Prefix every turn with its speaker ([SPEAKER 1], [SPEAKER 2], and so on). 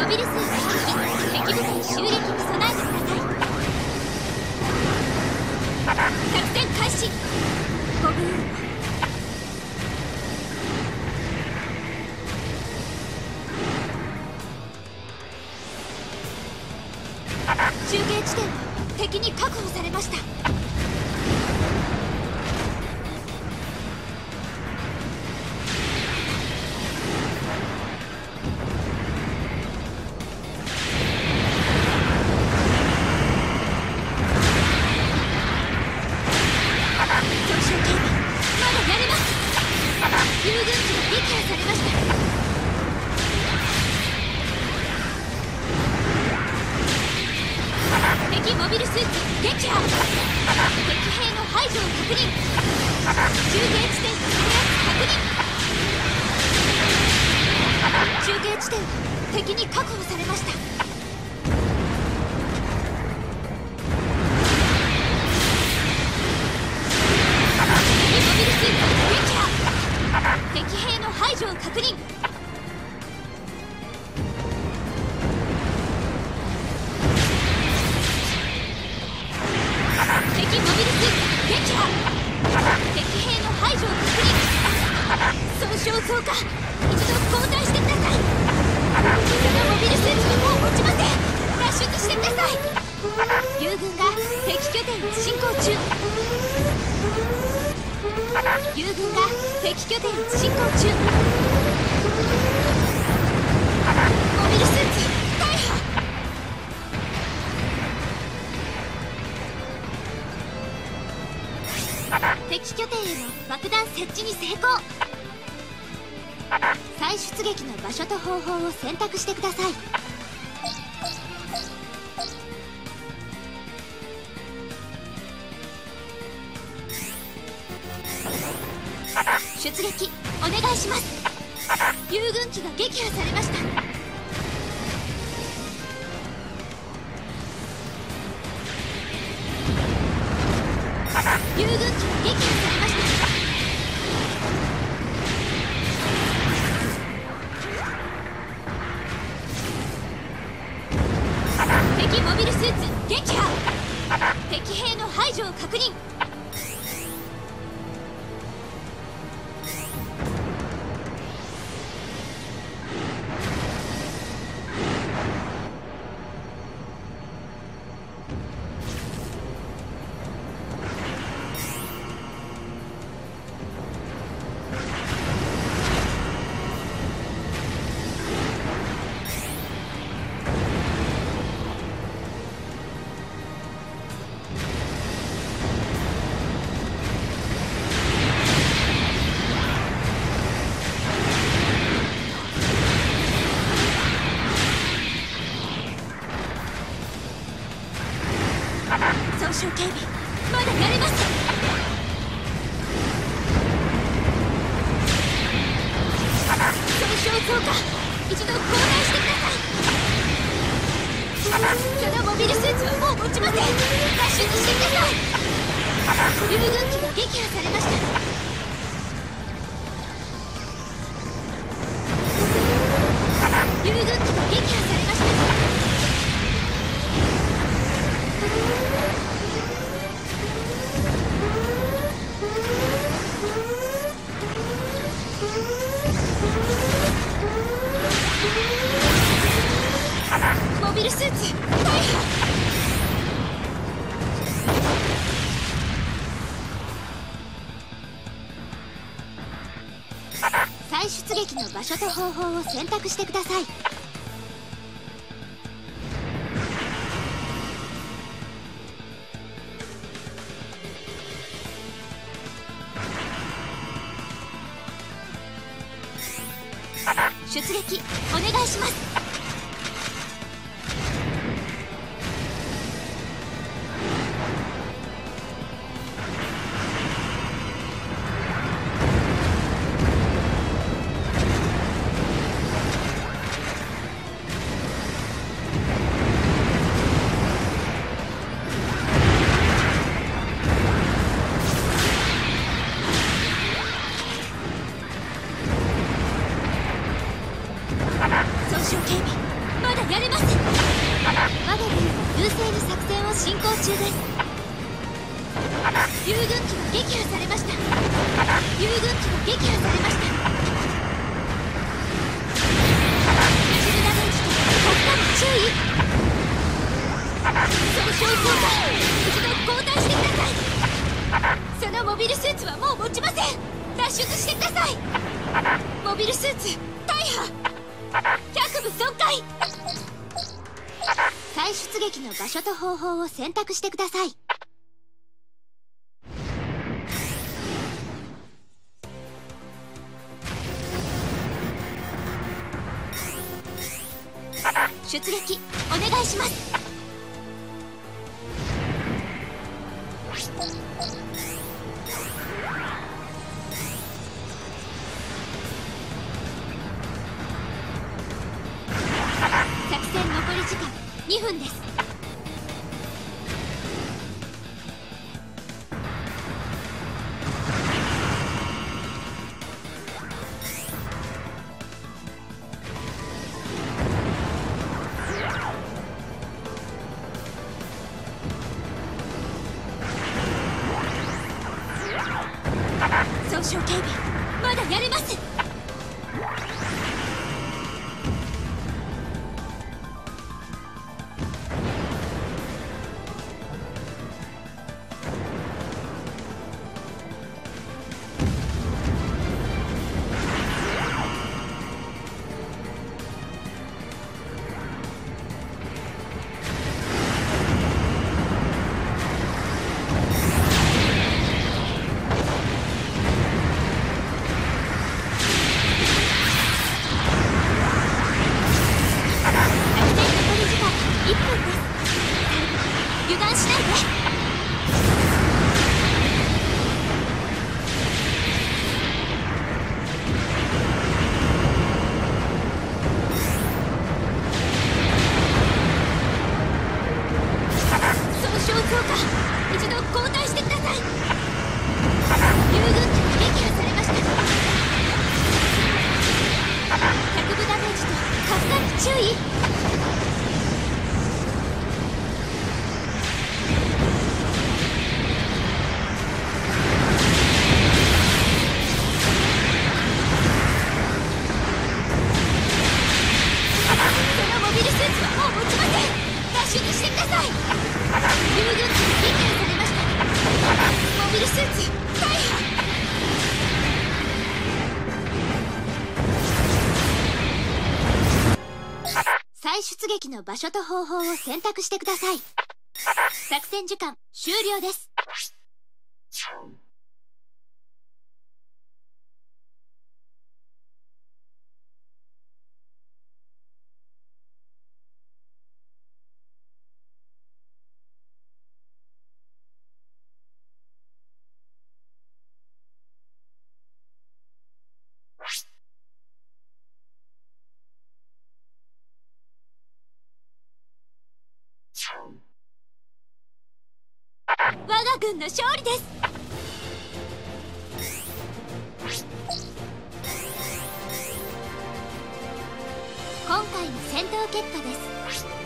[SPEAKER 1] ビルスーツ敵部隊襲撃に備えてください。作戦開始。ご武運を。中継地点は敵に確保されました。モビルスーツ撃破。敵兵の排除を確認。中継地点の制圧確認。中継地点は敵に確保されました。敵モビルスーツ撃破。敵兵の排除を確認。敵モビルスーツ撃破。敵兵の排除を確認。損傷増加。一度交代してください。そのモビルスーツはもう持ちません。脱出してください。友軍が敵拠点に進行中。友軍が敵拠点に進行中。モビルスーツ大破。敵拠点への爆弾設置に成功。再出撃の場所と方法を選択してください。出撃お願いします。友軍機が撃破されました。友軍機が撃破されました。敵モビルスーツ撃破。敵兵の排除を確認。損傷警備まだやれます。損傷増加。一度交代してください。そのモビルスーツはもう持ちません。脱出してください。友軍機が撃破されました。友軍機が撃破されました。モビルスーツ大破。再出撃の場所と方法を選択してください。出撃お願いします。損傷警中です。遊軍機が撃破されました。遊軍機が撃破されました。一部ダメージと突破に注意。損傷効果、一度交代してください。そのモビルスーツはもう持ちません。脱出してください。モビルスーツ大破、脚部損壊。再出撃の場所と方法を選択してください。出撃お願いします。作戦残り時間2分です。損傷警備まだやれます。油断しないで。損傷増加、一度交代してください。遊軍機が撃破されました。脚部ダメージと発火に注意。脱出してください。遊軍機が撃破されました。モビルスーツ大破。再出撃の場所と方法を選択してください。作戦時間終了です。我が軍の勝利です。今回の戦闘結果です。